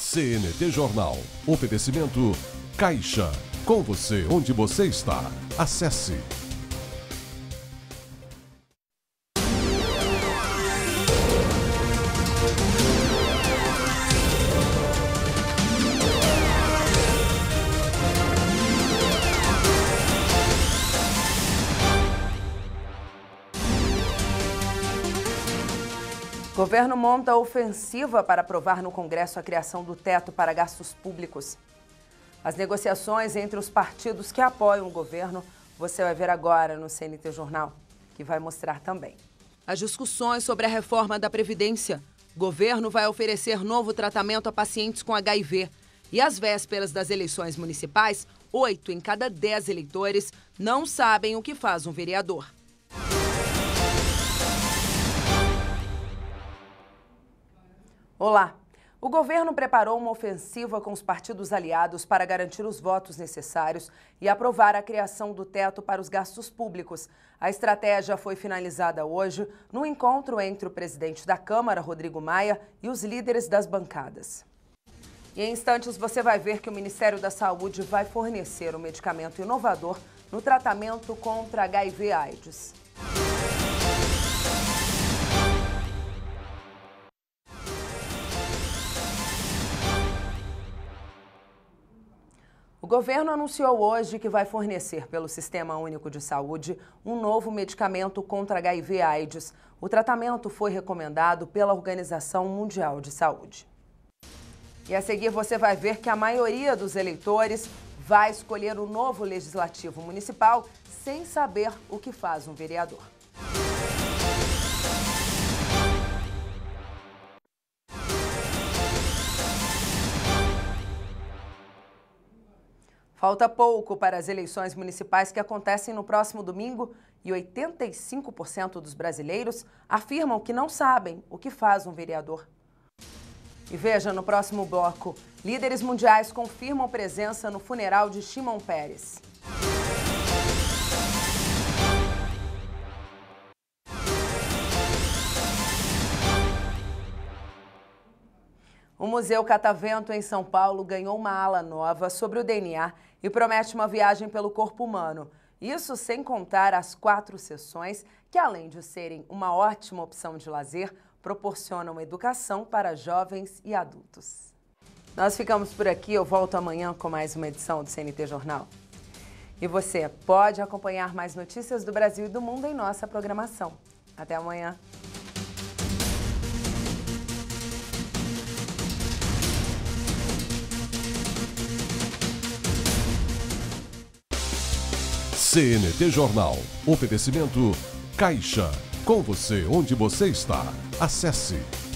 CNT Jornal. Oferecimento Caixa. Com você onde você está. Acesse. O governo monta ofensiva para aprovar no Congresso a criação do teto para gastos públicos. As negociações entre os partidos que apoiam o governo, você vai ver agora no CNT Jornal, que vai mostrar também. As discussões sobre a reforma da Previdência. O governo vai oferecer novo tratamento a pacientes com HIV. E às vésperas das eleições municipais, 8 em cada 10 eleitores não sabem o que faz um vereador. Olá! O governo preparou uma ofensiva com os partidos aliados para garantir os votos necessários e aprovar a criação do teto para os gastos públicos. A estratégia foi finalizada hoje no encontro entre o presidente da Câmara, Rodrigo Maia, e os líderes das bancadas. E em instantes você vai ver que o Ministério da Saúde vai fornecer um medicamento inovador no tratamento contra HIV/AIDS. O governo anunciou hoje que vai fornecer pelo Sistema Único de Saúde um novo medicamento contra HIV/AIDS. O tratamento foi recomendado pela Organização Mundial de Saúde. E a seguir você vai ver que a maioria dos eleitores vai escolher o novo Legislativo Municipal sem saber o que faz um vereador. Falta pouco para as eleições municipais que acontecem no próximo domingo e 85% dos brasileiros afirmam que não sabem o que faz um vereador. E veja no próximo bloco, líderes mundiais confirmam presença no funeral de Shimon Peres. O Museu Catavento, em São Paulo, ganhou uma ala nova sobre o DNA e promete uma viagem pelo corpo humano. Isso sem contar as 4 sessões que, além de serem uma ótima opção de lazer, proporcionam educação para jovens e adultos. Nós ficamos por aqui, eu volto amanhã com mais uma edição do CNT Jornal. E você pode acompanhar mais notícias do Brasil e do mundo em nossa programação. Até amanhã. CNT Jornal. Oferecimento Caixa. Com você onde você está. Acesse.